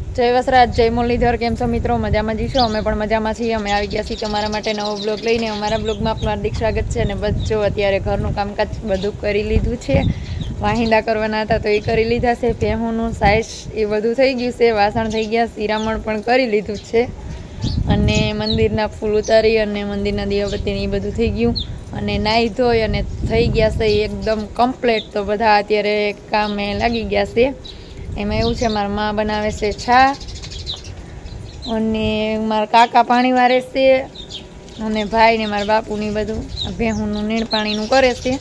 जय वसराज जय मुरलीधर केम छो मित्रों मजा में जीशो अमे पण मजा में छीए। अमे आवी गया छीए तमारा माटे नवो ब्लॉग लईने। अमारा ब्लॉग में आपनुं हार्दिक स्वागत छे। अने बच्चो अत्यारे घरनुं कामकाज बधुं करी लीधुं छे। वाहिंदा करवाना हता तो ए करी लीधा छे। भेहुंनुं साइज ए बधुं थई गयुं छे। वासण थई गया, शिरामण पण करी लीधुं छे अने मंदिરના फूल उतारी अने मंदिરના દીવાબત્તી ને બધું થઈ ગયું અને નાઈ ધોઈ અને થઈ ગયા છે એકદમ કમ્પ્લીટ। તો બધા અત્યારે કામે લાગી ગયા છે। એમાં એવું છે મારા માં બનાવે છે છા અને મારા કાકા પાણી વારે છે અને ભાઈ ને મારા બાપુ ની બધું ભેહુંનું નીણ પાણીનું કરે છે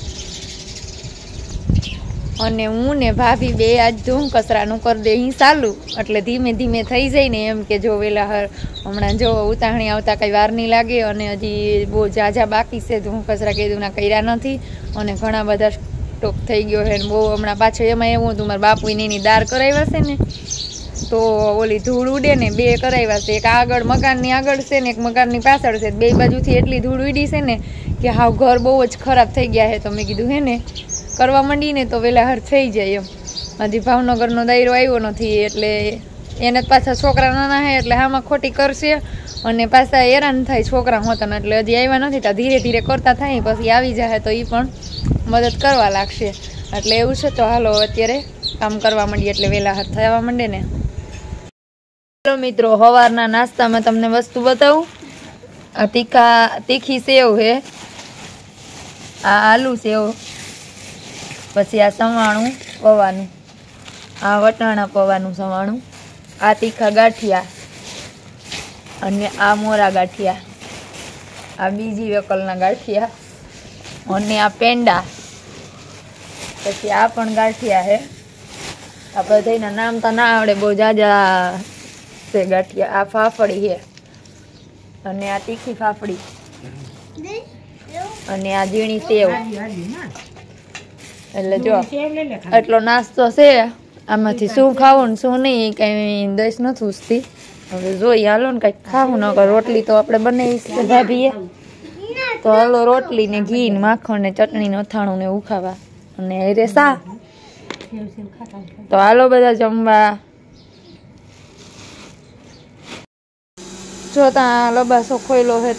અને હું ને ભાભી બે આજ ધૂમ કચરાનું કરી દેહી ચાલુ એટલે ધીમે ધીમે થઈ જાય ને એમ કે જો વેલા હમણાં જો ઉતાહણી આવતા કઈ વાર નહીં લાગે અને હજી બહુ ઝાઝા બાકી છે ધૂમ કચરા કીધુંના કર્યા નથી અને ઘણા બધા સ્ટોક થઈ ગયો છે બહુ હમણાં પાછળ એમાં એવું હતું મારા બાપુને એની દાર કરાવ્યા છે ને તો ઓલી ધૂળ ઉડે ને બે કરાવ્યા છે। એક આગળ મકાનની આગળ છે ને એક મકાનની પાછળ છે। બે બાજુથી એટલી ધૂળ ઉડી છે ને કે હાવ ઘર બહુ જ ખરાબ થઈ ગયા છે। તો મેં કીધું હે ને કરવા માંડીને તો વેલા હર થઈ જાય એમ। હજી ભાવનગરનો દાયરો આવ્યો નથી એટલે એને પાછા છોકરા નાના છે એટલે આમાં ખોટી કરશે અને પાછા હેરાન થાય છોકરા હોતા એટલે હજી આવ્યા નથી તો ધીરે ધીરે કરતા થાય પછી આવી જાય તો એ પણ મદદ કરવા લાગશે એટલે એવું છે। તો હાલો અત્યારે કામ કરવા માંડીએ એટલે વેલા હર થવા માંડે ને। हेलो मित्रों हवारना नास्ता में तमने वस्तु बताऊं। आ तीखी सेव है, आ आलू सेव, पछी आ सवाणु पवानु, आ वटाणा पवानु सवाणु, आ तीखा गाठिया अने आ मोरा गाठिया, आ बीजी वेकलना गाठिया अने आ पेंडा, पछी आ पण गाठिया है। आ बधायना नाम तो ना आवडे बहु जाजा से गाठिया। आ फाफड़ी है अने आ तीखी फाफड़ी अने आ झीणी सेव એટલે જો એટલો નાસ્તો છે। આમાંથી શું ખાવું ને શું નહીં કઈ દસ નથી ઉસતી। હવે જોઈ હાલો ને કઈક ખાવું નકર રોટલી તો આપણે બનાવી છે ભાભીએ તો હાલો રોટલી ને ઘી ને માખણ ને ચટણી ને અથાણું ને એવું ખાવા અને રે સા તો હાલો બધા જમવા। जो लबासो खोयलो है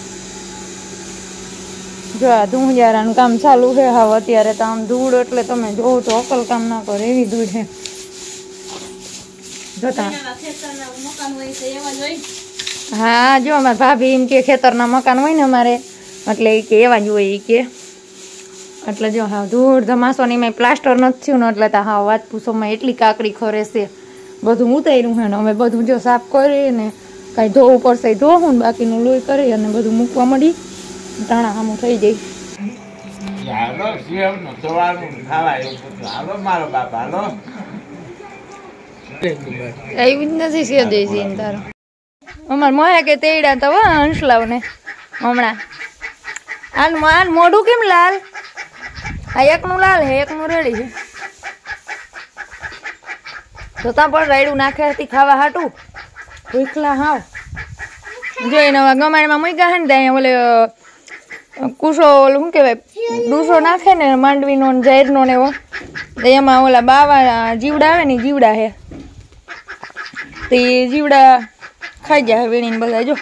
जो आ धूळियारानुं काम चालू है। हाव अत्यारे तो आम धूळ एटले तमे जोवो तो अकल काम ना करे एवी धूळ है। जोता हाँ जो अमार भाभी एम के खेतरना मकान होय ने अमारे એટલે કે એવા જ હોય કે એટલે જો હા ધૂળ ધમાસોની મે પ્લાસ્ટર નથી થયું ને એટલે તો હા વાત પૂછોમાં એટલી કાકડી ખરે છે બધું ઉતાર્યું છે ને અમે બધું જો સાફ કરીને કઈ ધોવું પડશે ધોવું ને બાકીનું લોહી કરી અને બધું મૂકવા મળી ટાણા સામું થઈ જાય। આવી જ નથી સેજે સીન તારો અમાર મોહે કે તેડા તો હંસલાવ ને હમણાં આન મોઢું કેમ લાલ આ એકનું લાલ હે એકનું રેડી છે તો તા પણ રાયડું નાખે હતી ખાવા હાટું ભૂખલા હાવ જોઈને ગમાણીમાં મૂક્યા હે ને ત્યાં ઓલે કુસો ઓલું શું કહેવાય ડૂસો નાખે ને માંડવીનો ને જાહેરનો ને એવો એમાં ઓલા બાવા જીવડા આવે ને જીવડા હે તે જીવડા ખાઈ જાય વીણીને બધા જો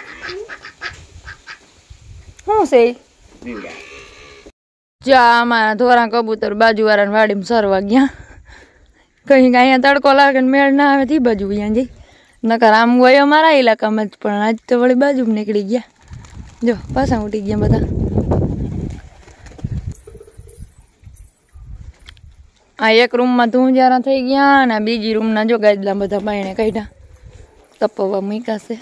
શું છે જા અમારા ધોરા કબૂતર બાજુવાળાની વાડીમાં સરવા ગયા કहीं અહીંયા તડકો લાગે ને મેળ ના આવે તે બાજુ અહીંયા જઈ નકર આમ હોય અમારા ઇલાકામાં જ પણ આજ તો વળી બાજુમાં નીકળી ગયા જો પાછા ઉઠી ગયા બધા। આ એક રૂમમાં ધૂંજારા થઈ ગયા અને બીજી રૂમના જો ગાદલા બધા બાયણે કાઢ્યા તપવા મૂક્યા છે।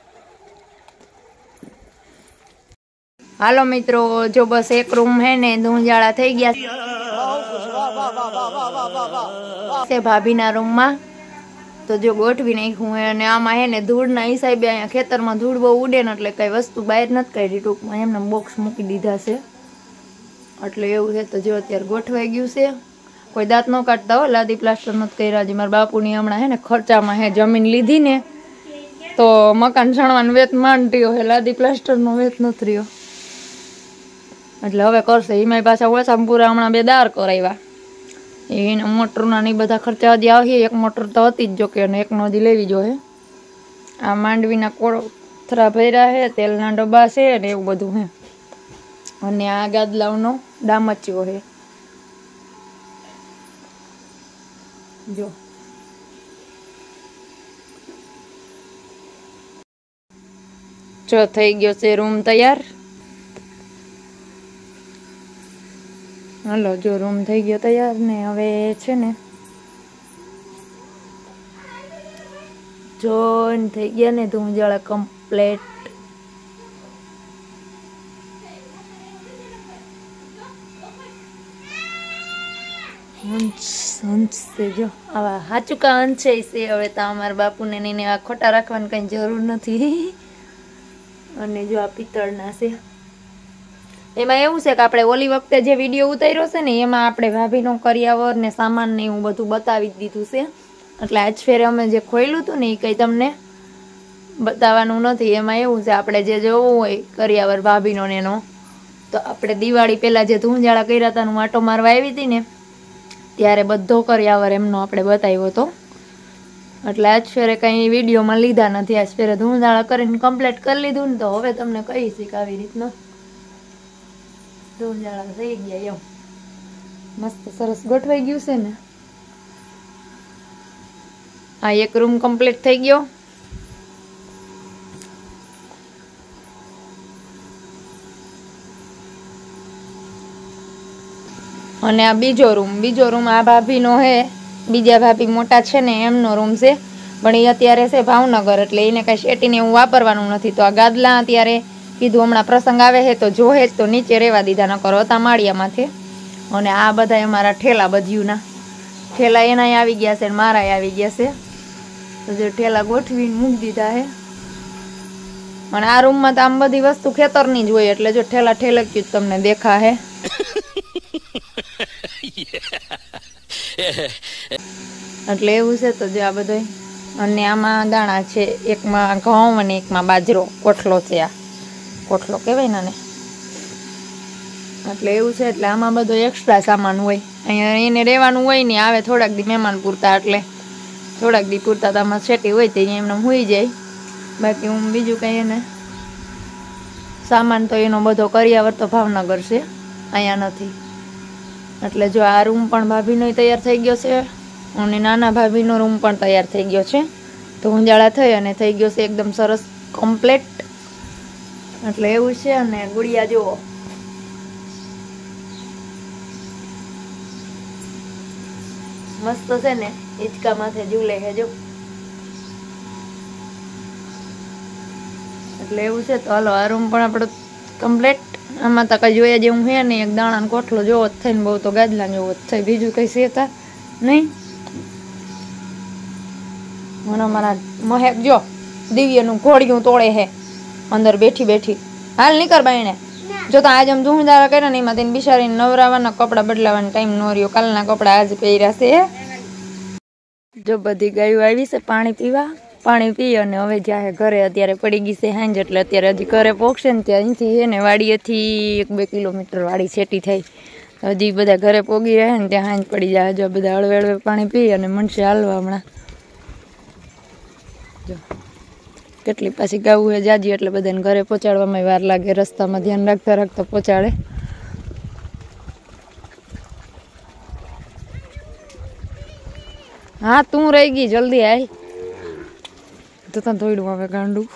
હાલો મિત્રો જો બસ એક રૂમ હે ને ધૂંજાળા થઈ ગયા છે ભાભીના રૂમમાં तो जो गोठवी नाख्યું है અને આમાં હે ને ધૂળના હિસાબે અહીંયા ખેતરમાં ધૂળ બહુ ઉડે ને એટલે કઈ વસ્તુ બહાર નથી કાઢી ટૂંકમાં એમને બોક્સ મૂકી દીધા છે એટલે એવું છે। તો જો અત્યારે ગોઠવાઈ ગયું છે કોઈ દાંત ન કાઢતા હો લાદી પ્લાસ્ટર નથી કર્યા હજી મારા બાપુની હમણાં હે ને ખર્ચામાં હે જમીન લીધી ને તો મકાન છણવાનો વેત માંડ્યો હે લાદી પ્લાસ્ટરનો વેત નથી રહ્યો એટલે હવે કરશે એમાંય પાછા ઓછામાં પૂરા હમણાં બે દાર કરાવ્યા એને મોટરના નહીં બધા ખર્ચા હજી આવીએ. એક મોટર તો હતી જ જોકે, અને એકનો હજી લેવી જોઈએ. આ માંડવીના કોથરા ભર્યા છે, તેલના ડબ્બા છે ને એવું બધું છે. અને આ ગાદલાઓનો ડામચ્યો છે. જો થઈ ગયો છે રૂમ તૈયાર. હાલો જો રૂમ થઈ ગયો તૈયાર ને હવે છે ને જોઈન થઈ ગયા ને ધૂંજાળા કમ્પ્લેટ. હંસ છે જો આવા હાચુકા હંસ છે. હવે તો અમારા બાપુને નહીં આ ખોટા રાખવાની કઈ જરૂર નથી. અને જો આ પિત્તળના છે. એમાં એવું છે કે આપણે ઓલી વખતે જે વિડીયો ઉતાર્યો છે ને એમાં આપણે ભાભીનો કરિયાવર ને સામાન ને એવું બધું બતાવી દીધું છે. એટલે આજ ફેરે અમે જે ખોલ્યું હતું ને એ કંઈ તમને બતાવવાનું નથી. એમાં એવું છે આપણે જે જોવું હોય કરિયાવર ભાભીનો ને એનો, તો આપણે દિવાળી પહેલાં જે ધૂંજાળા કર્યા હતા હું આટો મારવા આવી હતી ને ત્યારે બધો કરિયાવર એમનો આપણે બતાવ્યો હતો. એટલે આજ ફેરે કંઈ વિડીયોમાં લીધા નથી. આજ ફેરે ધૂંધાળા કરીને કમ્પ્લીટ કરી લીધું ને તો હવે તમને કહી શીખ આવી રીતના ધૂંધાળા થઈ ગયા. એમ મસ્ત સરસ ગોઠવાઈ ગયું છે ને. આ એક રૂમ કમ્પ્લીટ થઈ ગયો. અને આ બીજો રૂમ આ ભાભીનો હે. બીજા ભાભી મોટા છે ને એમનો રૂમ છે, પણ એ અત્યારે છે ભાવનગર, એટલે એને કાંઈ શેટીને એવું વાપરવાનું નથી. તો આ ગાદલા અત્યારે કીધું હમણાં પ્રસંગ આવે છે તો જોહે જ તો નીચે રહેવા દીધા, ન કરો હતા માળિયામાંથી. અને આ બધા અમારા ઠેલા બધીયુંના ઠેલા એનાય આવી ગયા છે ને મારાય આવી ગયા છે. તો જે ઠેલા ગોઠવીને મૂકી દીધા છે. અને આ રૂમમાં તો આમ બધી વસ્તુ ખેતરની જ હોય, એટલે જો ઠેલા ઠેલક્યું જ તમને દેખા હે. એટલે એવું છે. તો જો આ બધો, અને આમાં દાણા છે, એકમાં ઘઉં અને એકમાં બાજરો, કોઠલો છે. આ કોઠલો કહેવાય ને. એટલે એવું છે. એટલે આમાં બધો એક્સ્ટ્રા સામાન હોય. અહીંયા એને રહેવાનું હોય ને, આવે થોડાક દી મહેમાન પૂરતા, એટલે થોડાક દી પૂરતા તો આમાં સેટી હોય તો અહીંયા એમને હોઈ જાય. બાકી હું બીજું કંઈ એને સામાન તો એનો બધો કરિયાવર તો ભાવનગર છે, અહીંયા નથી. એટલે જો આ રૂમ પણ ભાભીનો તૈયાર થઈ ગયો છે, અને નાના ભાભીનો રૂમ પણ તૈયાર થઈ ગયો છે. તો ઊંજાળા થઈ અને થઈ ગયો છે એકદમ સરસ કમ્પ્લેટ. એટલે એવું છે. અને ગુડિયા જુઓ, મસ્ત છે ને, હિંચકા માથે ઝૂલે છે જો. એટલે એવું છે. તો હાલો આ રૂમ પણ આપણો કમ્પ્લેટ. આમાં તો કઈ જોયા જેવું છે નહીં. એક દાણાનો કોઠલો જોવો જ થઈને, બહુ તો ગાદલા જોવો જ થાય, બીજું કઈ સેતા નહીં. મને મારા મહેક જો દિવ્યનું ઘોડિયું તોડે છે અંદર બેઠી બેઠી. હાલ નીકળ બાઈને. જો તો આજ આમ ધૂંધારા કર્યા ને એમાં તેને બિચારીને નવરાવાના કપડાં બદલાવાનો ટાઈમ ન રહ્યો. કાલના કપડાં આજ પહેર્યા છે. જો બધી ગાયો આવી છે પાણી પીવા. પાણી પી અને હવે જાય ઘરે. અત્યારે પડી ગઈ છે હાંજ, એટલે અત્યારે હજી ઘરે પહોંચશે ને ત્યાં અહીંથી છે ને વાડીએથી 1-2 કિલોમીટર વાડી છેટી થાય. હજી બધા ઘરે પોગી રહે ને ત્યાં હાંજ પડી જાય. જો બધા હળવે હળવે પાણી પી અને મનશે હાલવા. હમણાં જો કેટલી પાછી ગાવું હે જાજી, એટલે બધાને ઘરે પહોંચાડવામાં વાર લાગે. રસ્તામાં ધ્યાન રાખતા રાખતા પહોંચાડે. હા તું રહી ગઈ, જલ્દી આય. તો તને થોડું આવે ગાંડું.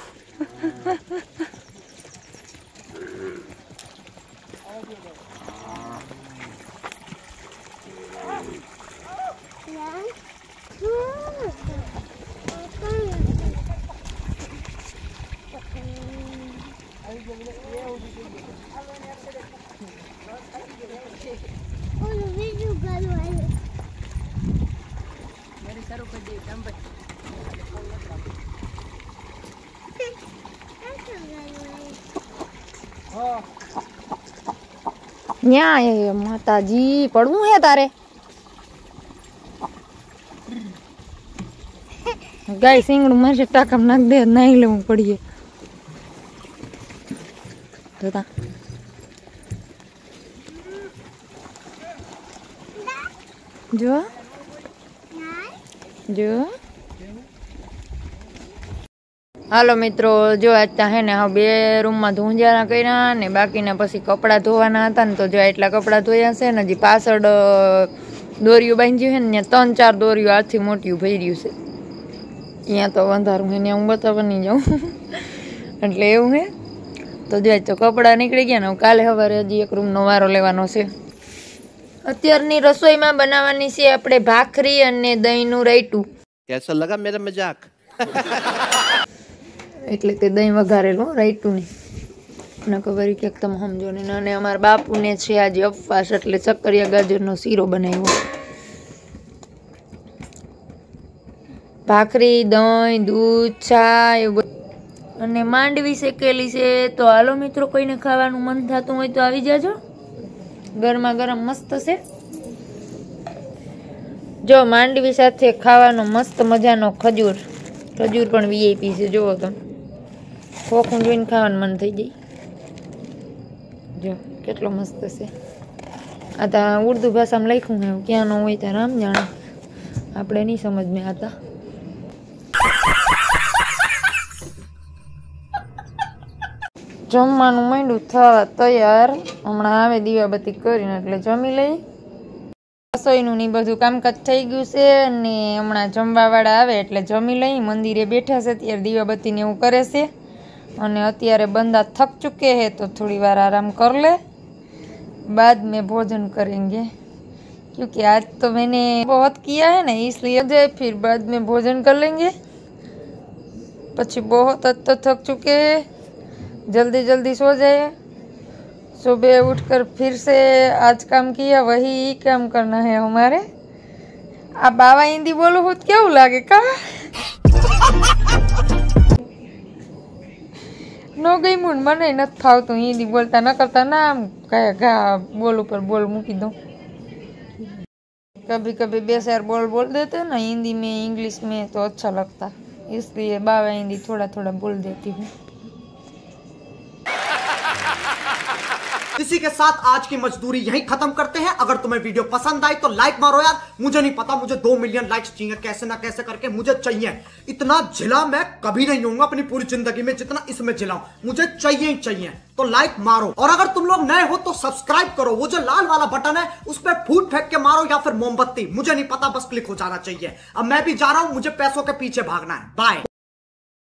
ન્યા માતાજી પડવું હે તારે. ગાય સિંગડું મારે ટાંકામાં નાખ દે, નાઈ લેવું પડીએ. જોતા જો જો હાલો મિત્રો, જો આજ હે ને હા 2 રૂમમાં ધૂંજારા કર્યા ને બાકીના પછી કપડાં ધોવાના હતા ને, તો જો એટલા કપડાં ધોયા છે ને. હજી પાછળ દોરીઓ બાંધ્યું છે ને, 3-4 દોરીઓ આથી મોટી ભર્યું છે. અહીંયા તો અંધારું છે ને, હું બતાવવા નહીં જાઉં એટલે એવું હે. તો જો તો કપડાં નીકળી ગયા ને, કાલે સવારે હજી 1 રૂમનો વારો લેવાનો છે. અત્યારની રસોઈમાં બનાવવાની છે આપણે ભાખરી અને દહીંનું રાયતું. કેસા લગા મેરા મજાક? એટલે કે દહીં વઘારેલું, રાયતું નહીં. મને ખબર કે તમે સમજો ને. અને અમારા બાપુને છે આજે ઉપવાસ, એટલે શક્કરિયા ગાજરનો શીરો બનાવ્યો. ભાખરી, દહીં, દૂધ, ચા એવું અને માંડવી શેકેલી છે. તો હાલો મિત્રો, કોઈને ખાવાનું મન થતું હોય તો આવી જાજો. ગરમા ગરમ મસ્ત છે. જો માંડવી સાથે ખાવાનો મસ્ત મજાનો ખજૂર પણ વીઆઈપી છે. જુઓ તમે, ખોખું જોઈને ખાવાનું મન થઈ જાય. જો કેટલો મસ્ત છે. આ તો ઉર્દુ ભાષામાં લખ્યું છે, ક્યાંનો હોય ત્યાં રામ જાણે, આપણે નહીં સમજ મેં આતા. જમવાનું માંડ્યું થવા તૈયાર. હમણાં આવે દીવાબત્તી કરીને એટલે જમી લઈ. રસોઈનું ની બધું કામકાજ થઈ ગયું છે અને હમણાં જમવાવાળા આવે એટલે જમી લઈ. મંદિરે બેઠા છે ત્યારે દીવાબત્તીને એવું કરે છે. અને અત્યારે બંદા થક ચુકે હે તો થોડી વાર आराम कर ले, बाद में भोजन करेंगे, क्योंकि आज तो मैंने बहुत किया है ना, इसलिए फिर बाद में भोजन कर लेंगे. પછી बहुत तो थक चुके हैं, जल्दी जल्दी सो जाए. सुबह उठकर फिर से आज काम किया, वही काम करना है हमारे. આ બાવા હિન્દી બોલું હું કેવું લાગે કા? નો ગઈ મૂન, મને નથી ફાવતું હિન્દી બોલતા. ન કરતા ના આમ કયા ઘા બોલ ઉપર બોલ મૂકી દો. कभी कभी 2-4 बोल देते ना हिंदी में, इंग्लिश में, तो अच्छा लगता. इसलिए बावा हिंदी थोड़ा थोड़ा बोल देती हूँ. इसी के साथ आज की मजदूरी यहीं खत्म करते हैं. अगर तुम्हें वीडियो पसंद आई तो लाइक मारो यार. मुझे नहीं पता, मुझे 2 मिलियन लाइक्स चाहिए, कैसे ना कैसे करके मुझे चाहिए. इतना झिला मैं कभी नहीं होऊंगा अपनी पूरी जिंदगी में जितना इसमें झिलाऊं. मुझे चाहिए ही चाहिए. तो लाइक मारो. और अगर तुम लोग नए हो तो सब्सक्राइब करो. वो जो लाल वाला बटन है उस पर फूट फेंक के मारो या फिर मोमबत्ती, मुझे नहीं पता, बस क्लिक हो जाना चाहिए. अब मैं भी जा रहा हूं, मुझे पैसों के पीछे भागना है. बाय.